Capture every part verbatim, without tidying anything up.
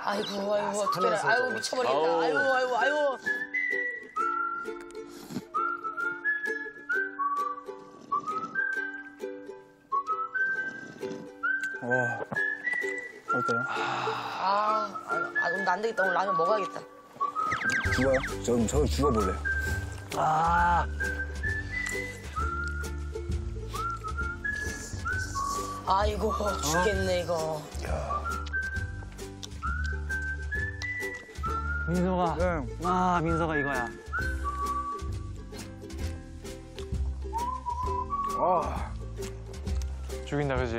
아이고, 아이고, 어떡해. 아이고, 미쳐버리겠다. 아우. 아이고, 아이고, 아이고. 와, 어때요? 아, 아, 오늘 안 되겠다. 오늘 라면 먹어야겠다. 죽어요? 저 그럼 저를 죽어볼래요. 아. 아이고, 죽겠네, 이거. 야. 민서가. 네. 아, 민서가 이거야. 아. 죽인다, 그지?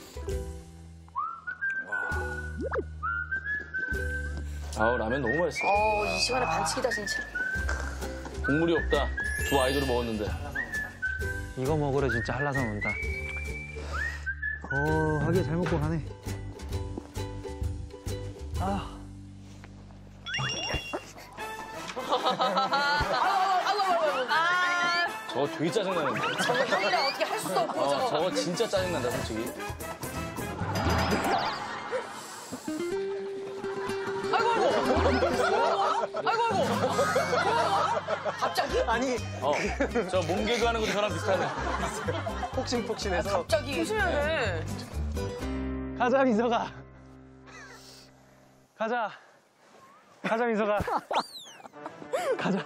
아우 라면 너무 맛있어. 어, 이 시간에 반칙이다, 진짜. 국물이 없다. 두 아이돌을 먹었는데. 이거 먹으러 진짜 한라산 온다. 어, 하기야 잘 먹고 가네. 아. 저거 되게 짜증나는데. 저거 형이랑 어떻게 할 수도 없고, 어, 저거. 저거 진짜 짜증난다 솔직히. 아이고, 아이고. 아이고, 아이고. 갑자기? 아니, 어, 저 몸개그 하는 것도 저랑 비슷하네. 폭신폭신해서. 갑자기. 조심해야 돼. 가자, 민서가. 가자. 가자, 민서가. 가자.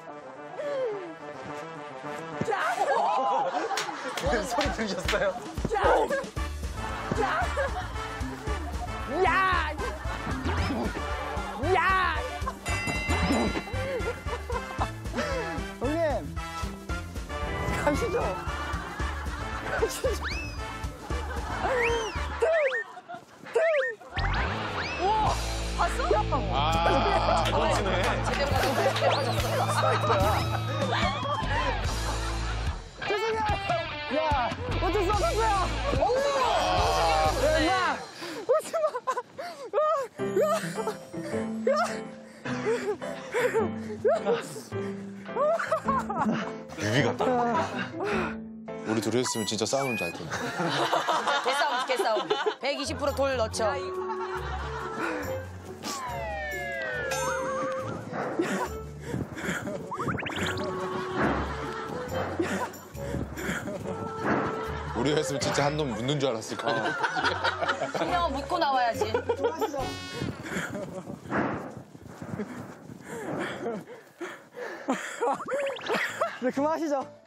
무슨 소리 들으셨어요? 야! 야! 형님! 가시죠. 가시죠. 우와! 봤어? 아, 잘 치네. 제대로 가서 제대로 가졌어. 죄송해요. 야, 어쩔 수 없었어요. 야, 임마. 웃지 유비 같다. 우리 둘이 했으면 진짜 싸우면 잘 텐데. 개싸움, 개싸움. 백이십 퍼센트 돌 넣죠. 우리가 했으면 진짜 한 놈 묻는 줄 알았을 거야. 한 명은 묻고 나와야지. 네, 그만하시죠.